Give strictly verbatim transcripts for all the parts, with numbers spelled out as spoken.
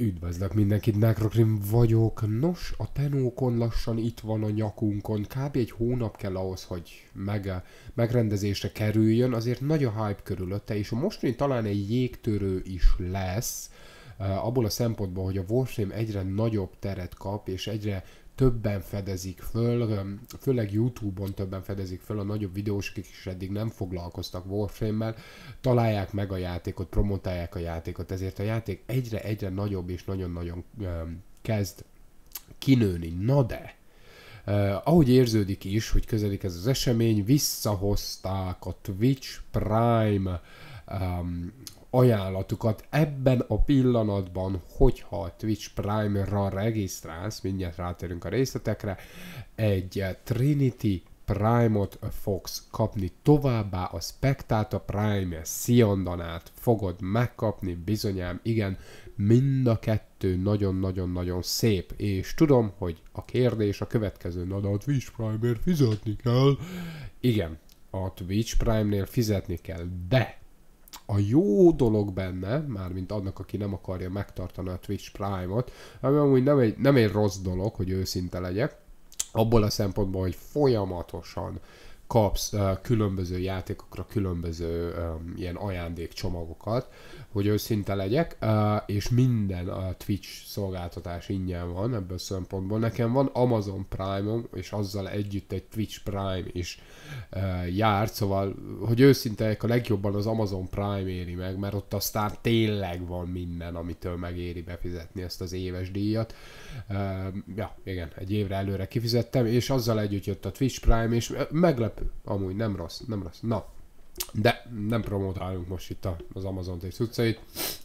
Üdvözlök mindenkit, Necrokrim vagyok. Nos, a Tenókon lassan itt van a nyakunkon. Kb. Egy hónap kell ahhoz, hogy meg, megrendezésre kerüljön. Azért nagy a hype körülötte, és a mostani talán egy jégtörő is lesz. Uh, abból a szempontból, hogy a Warframe egyre nagyobb teret kap, és egyre többen fedezik föl, főleg YouTube-on többen fedezik föl, a nagyobb videósok is eddig nem foglalkoztak Warframe-mel, találják meg a játékot, promotálják a játékot, ezért a játék egyre-egyre nagyobb és nagyon-nagyon um, kezd kinőni. Na de, uh, ahogy érződik is, hogy közelik ez az esemény, visszahozták a Twitch Prime um, ajánlatukat ebben a pillanatban, hogyha a Twitch Prime-ra regisztrálsz, mindjárt rátérünk a részletekre, egy Trinity Prime-ot fogsz kapni, továbbá a Spectata Prime Sziandanát fogod megkapni, bizonyám, igen, mind a kettő nagyon-nagyon-nagyon szép, és tudom, hogy a kérdés a következő, na de a Twitch Prime-ért fizetni kell. Igen, a Twitch Prime-nél fizetni kell, de a jó dolog benne, mármint annak, aki nem akarja megtartani a Twitch Prime-ot, ami amúgy nem egy, nem egy rossz dolog, hogy őszinte legyek, abból a szempontból, hogy folyamatosan kapsz uh, különböző játékokra különböző um, ilyen ajándékcsomagokat, hogy őszinte legyek, uh, és minden a Twitch szolgáltatás ingyen van ebből a szempontból. Nekem van Amazon Prime-om, és azzal együtt egy Twitch Prime is uh, járt, szóval, hogy őszinte legyek, a legjobban az Amazon Prime éri meg, mert ott aztán tényleg van minden, amitől megéri befizetni ezt az éves díjat. Uh, ja, igen, egy évre előre kifizettem, és azzal együtt jött a Twitch Prime, és meglepő. Amúgy nem rossz, nem rossz. Na, de nem promotálunk most itt az Amazon-t és cuccait.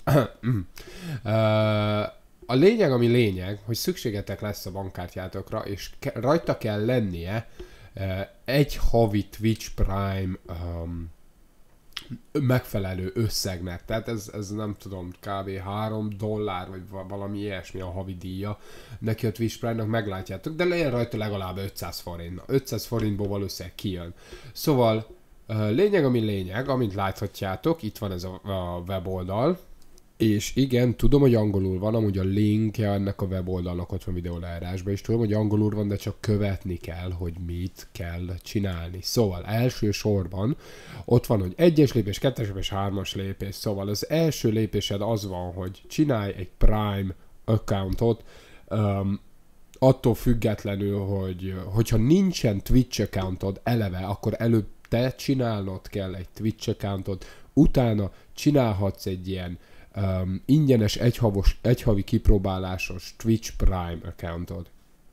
A lényeg, ami lényeg, hogy szükségetek lesz a bankkártyátokra, és ke- rajta kell lennie egy havi Twitch Prime um, megfelelő összegnek. Tehát ez, ez nem tudom, kb. három dollár, vagy valami ilyesmi a havi díja. Neki a Twitch Prime-nak meglátjátok, de legyen rajta legalább ötszáz forint. ötszáz forintból valószínűleg kijön. Szóval lényeg, ami lényeg, amint láthatjátok, itt van ez a, a weboldal, és igen, tudom, hogy angolul van, amúgy a linkje ennek a weboldalnak ott van videó leírásban, és tudom, hogy angolul van, de csak követni kell, hogy mit kell csinálni. Szóval első sorban ott van, hogy egyes lépés, kettes lépés, hármas lépés, szóval az első lépésed az van, hogy csinálj egy Prime accountot, um, attól függetlenül, hogy hogyha nincsen Twitch accountod eleve, akkor előbb te csinálnod kell egy Twitch accountot, utána csinálhatsz egy ilyen Um, ingyenes egyhavos, egyhavi kipróbálásos Twitch Prime accountod.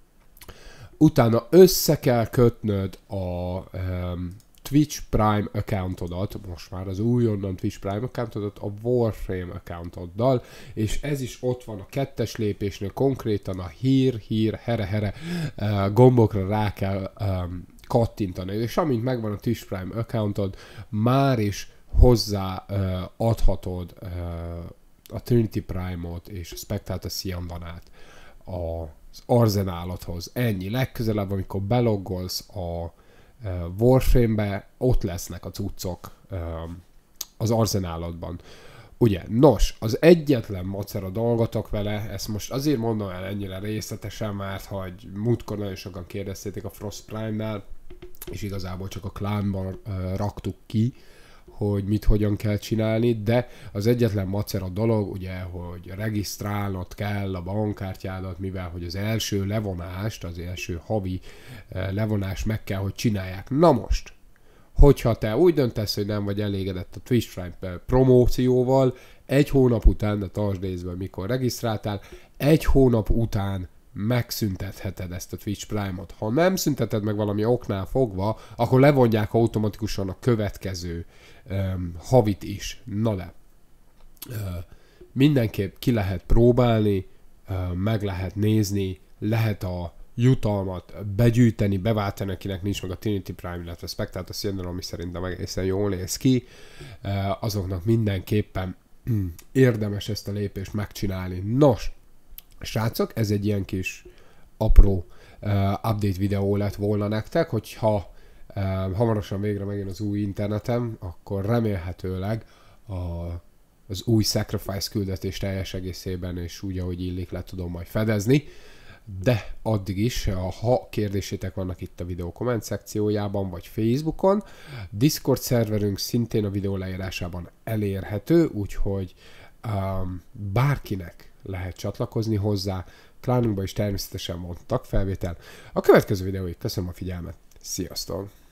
Utána össze kell kötnöd a um, Twitch Prime accountodat, most már az újonnan Twitch Prime accountodat a Warframe accountoddal, és ez is ott van a kettes lépésnél, konkrétan a hír, hír, here, here uh, gombokra rá kell um, kattintani, és amint megvan a Twitch Prime accountod, már is hozzá uh, adhatod uh, a Trinity Prime-ot és a Spectata Sziandanát az arzenálodhoz. Ennyi. Legközelebb, amikor beloggolsz a uh, Warframe-be, ott lesznek a cuccok uh, az arzenálodban. Ugye, nos, az egyetlen macera dolgotok vele, ezt most azért mondom el ennyire részletesen, mert hogy múltkor nagyon sokan kérdeztétek a Frost Prime-nál, és igazából csak a klánban uh, raktuk ki, hogy mit hogyan kell csinálni, de az egyetlen macera dolog, ugye, hogy regisztrálnod kell a bankkártyádat, mivel hogy az első levonást, az első havi levonást meg kell, hogy csinálják. Na most, hogyha te úgy döntesz, hogy nem vagy elégedett a Twitch Prime promócióval, egy hónap után, de tartsd észbe, mikor regisztráltál, egy hónap után megszüntetheted ezt a Twitch Prime-ot. Ha nem szünteted meg valami oknál fogva, akkor levonják automatikusan a következő um, havit is. Na de, uh, mindenképp ki lehet próbálni, uh, meg lehet nézni, lehet a jutalmat begyűjteni, beváltani, akinek nincs meg a Trinity Prime, illetve Spectata Sziandan, ami szerintem egészen jól néz ki, uh, azoknak mindenképpen érdemes ezt a lépést megcsinálni. Nos, srácok, ez egy ilyen kis apró uh, update videó lett volna nektek, hogyha uh, hamarosan végre megint az új internetem, akkor remélhetőleg a az új Sacrifice küldetés teljes egészében, és úgy, ahogy illik, le tudom majd fedezni. De addig is, ha kérdésétek vannak itt a videó komment szekciójában, vagy Facebookon, Discord szerverünk szintén a videó leírásában elérhető, úgyhogy um, bárkinek lehet csatlakozni hozzá, klánunkban is természetesen van tagfelvétel. A következő videóig köszönöm a figyelmet, sziasztok!